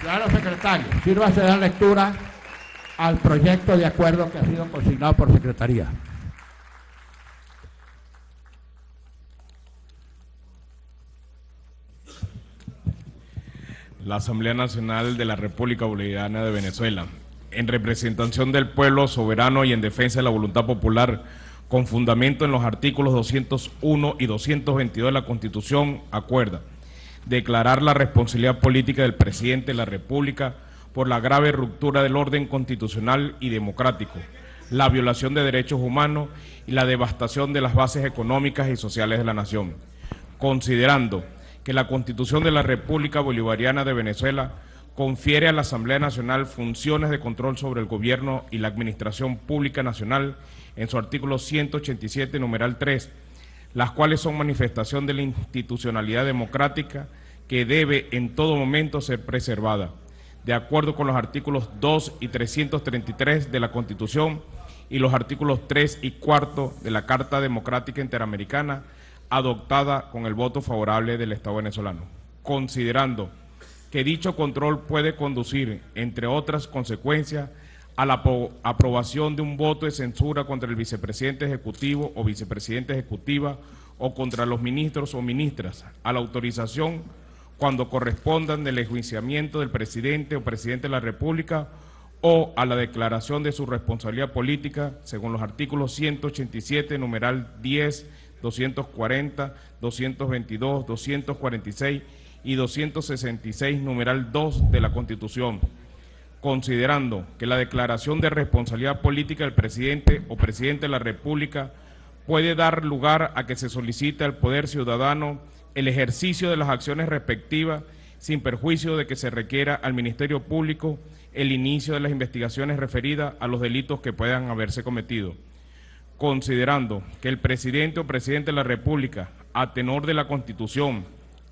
Ciudadano secretario, sírvase de dar lectura al proyecto de acuerdo que ha sido consignado por Secretaría. La Asamblea Nacional de la República Bolivariana de Venezuela, en representación del pueblo soberano y en defensa de la voluntad popular, con fundamento en los artículos 201 y 222 de la Constitución, acuerda declarar la responsabilidad política del presidente de la República por la grave ruptura del orden constitucional y democrático, la violación de derechos humanos y la devastación de las bases económicas y sociales de la nación, considerando que la Constitución de la República Bolivariana de Venezuela confiere a la Asamblea Nacional funciones de control sobre el gobierno y la administración pública nacional en su artículo 187, numeral 3, las cuales son manifestación de la institucionalidad democrática que debe en todo momento ser preservada, de acuerdo con los artículos 2 y 333 de la Constitución y los artículos 3 y 4 de la Carta Democrática Interamericana, adoptada con el voto favorable del Estado venezolano, considerando que dicho control puede conducir, entre otras consecuencias, a la aprobación de un voto de censura contra el vicepresidente ejecutivo o vicepresidenta ejecutiva o contra los ministros o ministras, a la autorización, cuando correspondan, del enjuiciamiento del presidente o presidente de la República o a la declaración de su responsabilidad política, según los artículos 187, numeral 10, 240, 222, 246 y 266, numeral 2 de la Constitución, considerando que la declaración de responsabilidad política del presidente o presidente de la República puede dar lugar a que se solicite al Poder Ciudadano el ejercicio de las acciones respectivas sin perjuicio de que se requiera al Ministerio Público el inicio de las investigaciones referidas a los delitos que puedan haberse cometido, considerando que el presidente o presidente de la República, a tenor de la Constitución,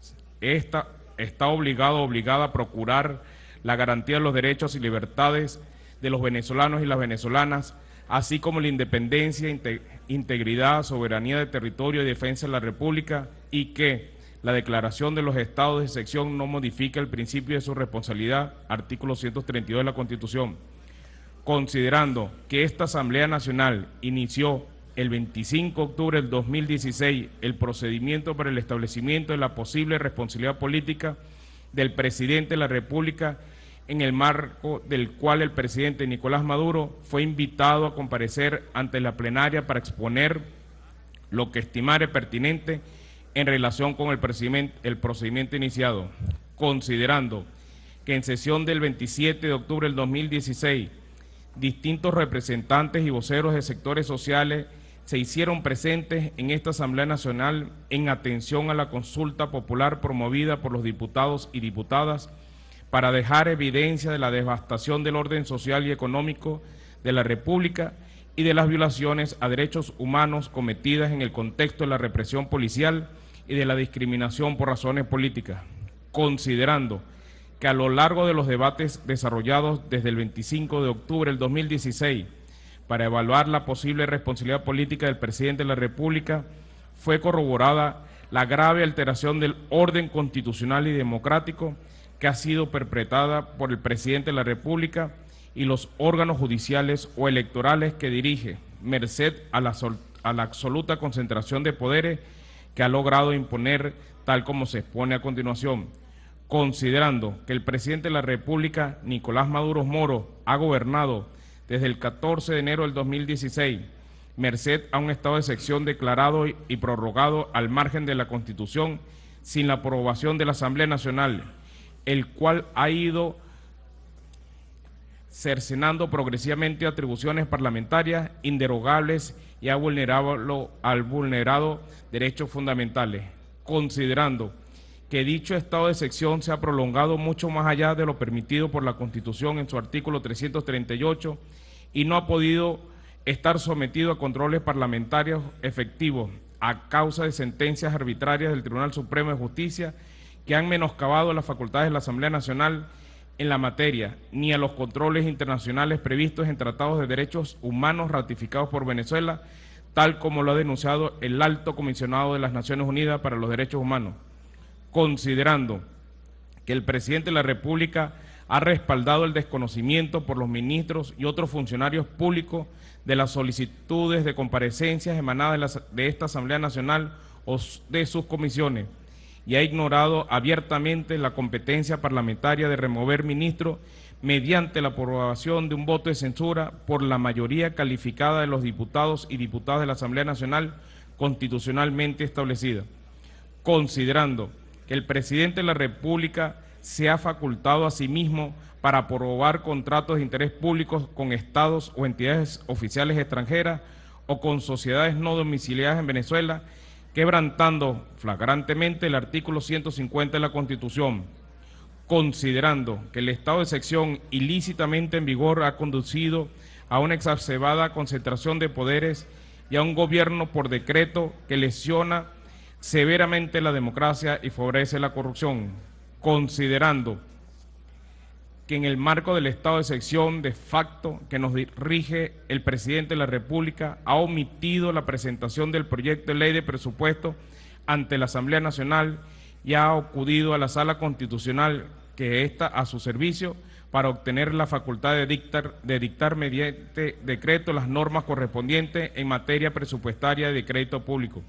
está obligado o obligada a procurar la garantía de los derechos y libertades de los venezolanos y las venezolanas, así como la independencia, integridad, soberanía de territorio y defensa de la República, y que la declaración de los estados de excepción no modifica el principio de su responsabilidad, artículo 132 de la Constitución, considerando que esta Asamblea Nacional inició el 25 de octubre del 2016 el procedimiento para el establecimiento de la posible responsabilidad política del presidente de la República, en el marco del cual el presidente Nicolás Maduro fue invitado a comparecer ante la plenaria para exponer lo que estimare pertinente en relación con el procedimiento iniciado, considerando que en sesión del 27 de octubre del 2016, distintos representantes y voceros de sectores sociales se hicieron presentes en esta Asamblea Nacional en atención a la consulta popular promovida por los diputados y diputadas para dejar evidencia de la devastación del orden social y económico de la República y de las violaciones a derechos humanos cometidas en el contexto de la represión policial y de la discriminación por razones políticas, considerando que a lo largo de los debates desarrollados desde el 25 de octubre del 2016 para evaluar la posible responsabilidad política del presidente de la República, fue corroborada la grave alteración del orden constitucional y democrático que ha sido perpetrada por el presidente de la República y los órganos judiciales o electorales que dirige, merced a la absoluta concentración de poderes que ha logrado imponer, tal como se expone a continuación, considerando que el presidente de la República, Nicolás Maduro Moro, ha gobernado desde el 14 de enero del 2016, merced a un estado de excepción declarado y prorrogado al margen de la Constitución, sin la aprobación de la Asamblea Nacional, el cual ha ido cercenando progresivamente atribuciones parlamentarias inderogables y ha vulnerado derechos fundamentales, considerando que dicho estado de excepción se ha prolongado mucho más allá de lo permitido por la Constitución en su artículo 338 y no ha podido estar sometido a controles parlamentarios efectivos a causa de sentencias arbitrarias del Tribunal Supremo de Justicia que han menoscabado las facultades de la Asamblea Nacional en la materia, ni a los controles internacionales previstos en tratados de derechos humanos ratificados por Venezuela, tal como lo ha denunciado el Alto Comisionado de las Naciones Unidas para los Derechos Humanos, considerando que el presidente de la República ha respaldado el desconocimiento por los ministros y otros funcionarios públicos de las solicitudes de comparecencias emanadas de esta Asamblea Nacional o de sus comisiones, y ha ignorado abiertamente la competencia parlamentaria de remover ministros mediante la aprobación de un voto de censura por la mayoría calificada de los diputados y diputadas de la Asamblea Nacional constitucionalmente establecida, considerando que el presidente de la República se ha facultado a sí mismo para aprobar contratos de interés público con estados o entidades oficiales extranjeras o con sociedades no domiciliadas en Venezuela, quebrantando flagrantemente el artículo 150 de la Constitución, considerando que el estado de excepción ilícitamente en vigor ha conducido a una exacerbada concentración de poderes y a un gobierno por decreto que lesiona severamente la democracia y favorece la corrupción, considerando que en el marco del estado de excepción de facto que nos rige, el presidente de la República ha omitido la presentación del proyecto de ley de presupuesto ante la Asamblea Nacional y ha acudido a la Sala Constitucional que está a su servicio para obtener la facultad de dictar mediante decreto las normas correspondientes en materia presupuestaria de crédito público,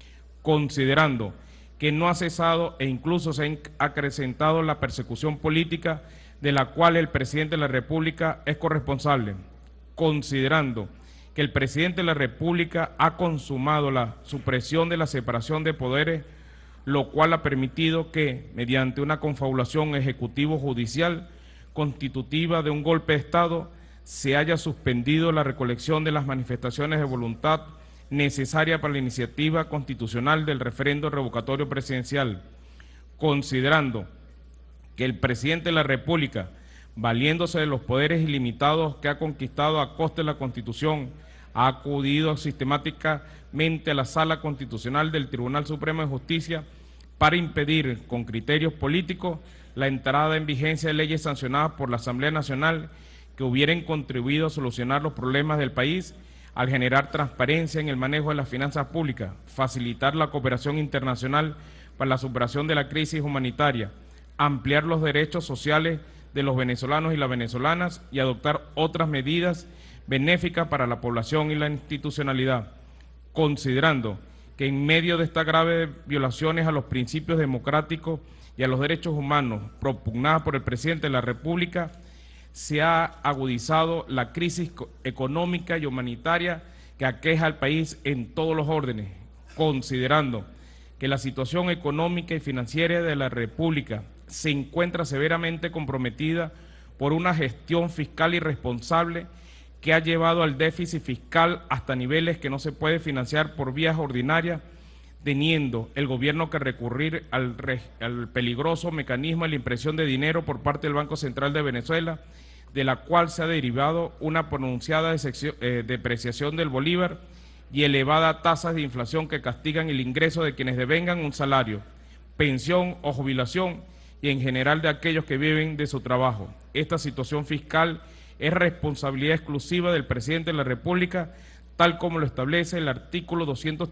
considerando que no ha cesado e incluso se ha acrecentado la persecución política de la cual el presidente de la República es corresponsable, considerando que el presidente de la República ha consumado la supresión de la separación de poderes, lo cual ha permitido que, mediante una confabulación ejecutivo-judicial constitutiva de un golpe de Estado, se haya suspendido la recolección de las manifestaciones de voluntad necesaria para la iniciativa constitucional del referendo revocatorio presidencial, considerando que el presidente de la República, valiéndose de los poderes ilimitados que ha conquistado a costa de la Constitución, ha acudido sistemáticamente a la Sala Constitucional del Tribunal Supremo de Justicia para impedir, con criterios políticos, la entrada en vigencia de leyes sancionadas por la Asamblea Nacional que hubieran contribuido a solucionar los problemas del país al generar transparencia en el manejo de las finanzas públicas, facilitar la cooperación internacional para la superación de la crisis humanitaria, ampliar los derechos sociales de los venezolanos y las venezolanas y adoptar otras medidas benéficas para la población y la institucionalidad, considerando que en medio de estas graves violaciones a los principios democráticos y a los derechos humanos propugnadas por el presidente de la República, se ha agudizado la crisis económica y humanitaria que aqueja al país en todos los órdenes, considerando que la situación económica y financiera de la República se encuentra severamente comprometida por una gestión fiscal irresponsable que ha llevado al déficit fiscal hasta niveles que no se puede financiar por vías ordinarias, teniendo el gobierno que recurrir al peligroso mecanismo de la impresión de dinero por parte del Banco Central de Venezuela, de la cual se ha derivado una pronunciada depreciación del bolívar y elevadas tasas de inflación que castigan el ingreso de quienes devengan un salario, pensión o jubilación y en general de aquellos que viven de su trabajo. Esta situación fiscal es responsabilidad exclusiva del presidente de la República, tal como lo establece el artículo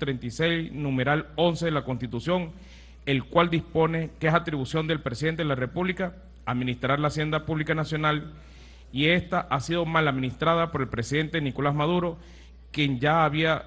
236, numeral 11 de la Constitución, el cual dispone que es atribución del presidente de la República administrar la hacienda pública nacional, y esta ha sido mal administrada por el presidente Nicolás Maduro, quien ya había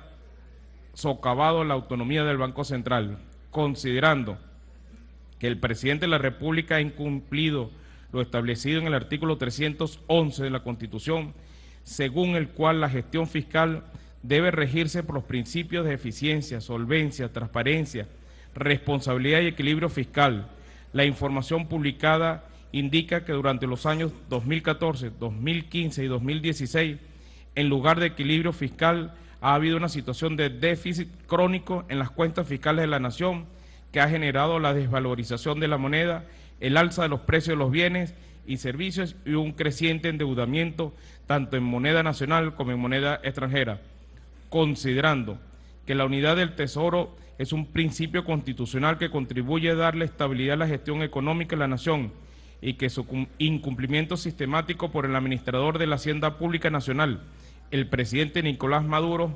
socavado la autonomía del Banco Central, considerando que el presidente de la República ha incumplido lo establecido en el artículo 311 de la Constitución, según el cual la gestión fiscal debe regirse por los principios de eficiencia, solvencia, transparencia, responsabilidad y equilibrio fiscal. La información publicada indica que durante los años 2014, 2015 y 2016, en lugar de equilibrio fiscal, ha habido una situación de déficit crónico en las cuentas fiscales de la nación que ha generado la desvalorización de la moneda, el alza de los precios de los bienes y servicios y un creciente endeudamiento tanto en moneda nacional como en moneda extranjera, considerando que la unidad del Tesoro es un principio constitucional que contribuye a darle estabilidad a la gestión económica de la nación y que su incumplimiento sistemático por el administrador de la Hacienda Pública Nacional, el presidente Nicolás Maduro,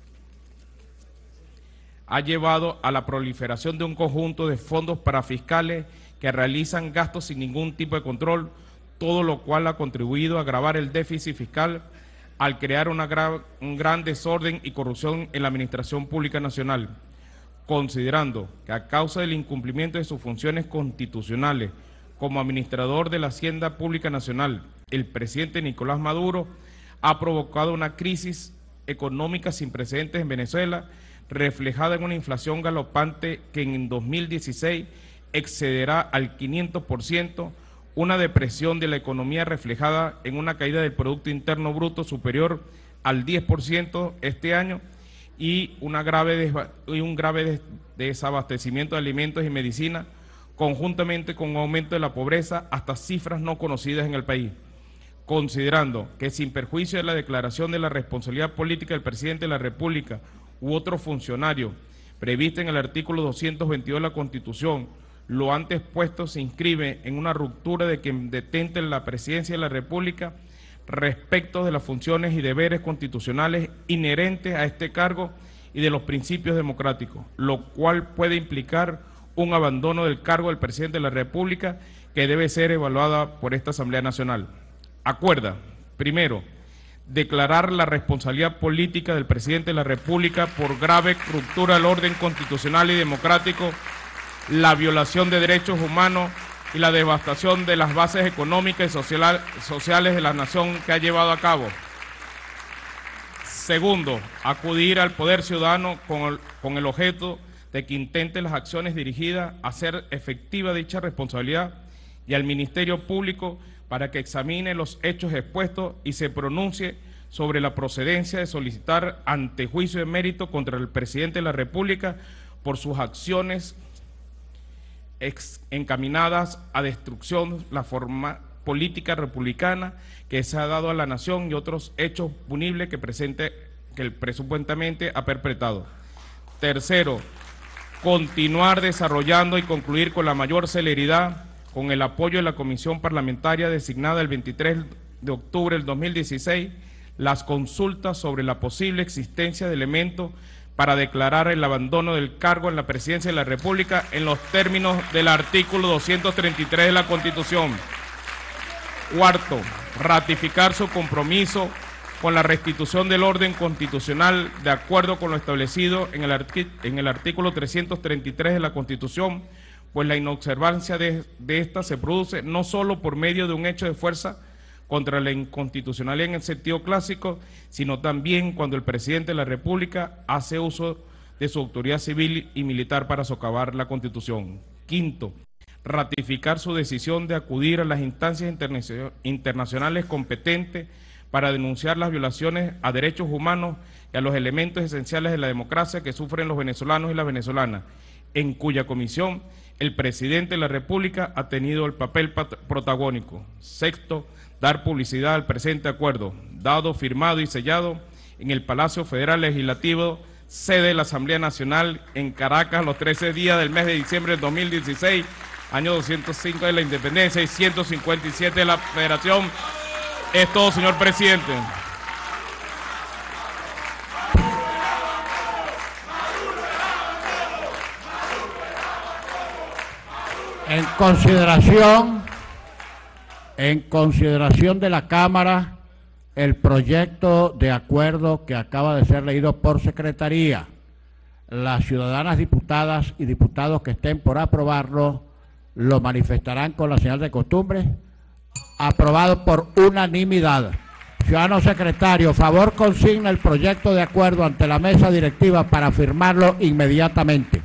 ha llevado a la proliferación de un conjunto de fondos parafiscales que realizan gastos sin ningún tipo de control, todo lo cual ha contribuido a agravar el déficit fiscal al crear un gran desorden y corrupción en la Administración Pública Nacional, considerando que a causa del incumplimiento de sus funciones constitucionales como administrador de la Hacienda Pública Nacional, el presidente Nicolás Maduro ha provocado una crisis económica sin precedentes en Venezuela, reflejada en una inflación galopante que en 2016 excederá al 500%, una depresión de la economía reflejada en una caída del Producto Interno Bruto superior al 10% este año y un grave desabastecimiento de alimentos y medicina, conjuntamente con un aumento de la pobreza hasta cifras no conocidas en el país. Considerando que sin perjuicio de la declaración de la responsabilidad política del presidente de la República u otro funcionario prevista en el artículo 222 de la Constitución, lo antes puesto se inscribe en una ruptura de quien detente la presidencia de la República respecto de las funciones y deberes constitucionales inherentes a este cargo y de los principios democráticos, lo cual puede implicar un abandono del cargo del presidente de la República que debe ser evaluada por esta Asamblea Nacional. Acuerda, primero, declarar la responsabilidad política del presidente de la República por grave ruptura del orden constitucional y democrático, la violación de derechos humanos y la devastación de las bases económicas y sociales de la nación que ha llevado a cabo. Segundo, acudir al Poder Ciudadano con el objeto de que intente las acciones dirigidas a hacer efectiva dicha responsabilidad y al Ministerio Público para que examine los hechos expuestos y se pronuncie sobre la procedencia de solicitar ante juicio de mérito contra el presidente de la República por sus acciones encaminadas a destrucción la forma política republicana que se ha dado a la nación y otros hechos punibles que él presupuestamente ha perpetrado. Tercero, continuar desarrollando y concluir con la mayor celeridad, con el apoyo de la Comisión Parlamentaria designada el 23 de octubre del 2016, las consultas sobre la posible existencia de elementos para declarar el abandono del cargo en la Presidencia de la República en los términos del artículo 233 de la Constitución. Cuarto, ratificar su compromiso con la restitución del orden constitucional de acuerdo con lo establecido en el artículo 333 de la Constitución, pues la inobservancia de esta se produce no solo por medio de un hecho de fuerza contra la inconstitucionalidad en el sentido clásico, sino también cuando el presidente de la República hace uso de su autoridad civil y militar para socavar la Constitución. Quinto, ratificar su decisión de acudir a las instancias internacionales competentes para denunciar las violaciones a derechos humanos y a los elementos esenciales de la democracia que sufren los venezolanos y las venezolanas, en cuya comisión el presidente de la República ha tenido el papel protagónico. Sexto, dar publicidad al presente acuerdo, dado, firmado y sellado en el Palacio Federal Legislativo, sede de la Asamblea Nacional en Caracas, los 13 días del mes de diciembre del 2016, año 205 de la Independencia y 157 de la Federación. Es todo, señor presidente. En consideración de la Cámara, el proyecto de acuerdo que acaba de ser leído por Secretaría. Las ciudadanas diputadas y diputados que estén por aprobarlo lo manifestarán con la señal de costumbre. Aprobado por unanimidad. Ciudadano secretario, favor consigna el proyecto de acuerdo ante la mesa directiva para firmarlo inmediatamente.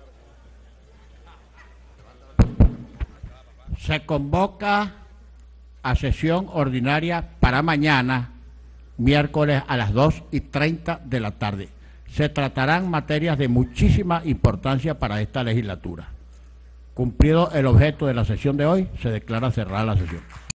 Se convoca a sesión ordinaria para mañana, miércoles a las 2:30 de la tarde. Se tratarán materias de muchísima importancia para esta legislatura. Cumplido el objeto de la sesión de hoy, se declara cerrada la sesión.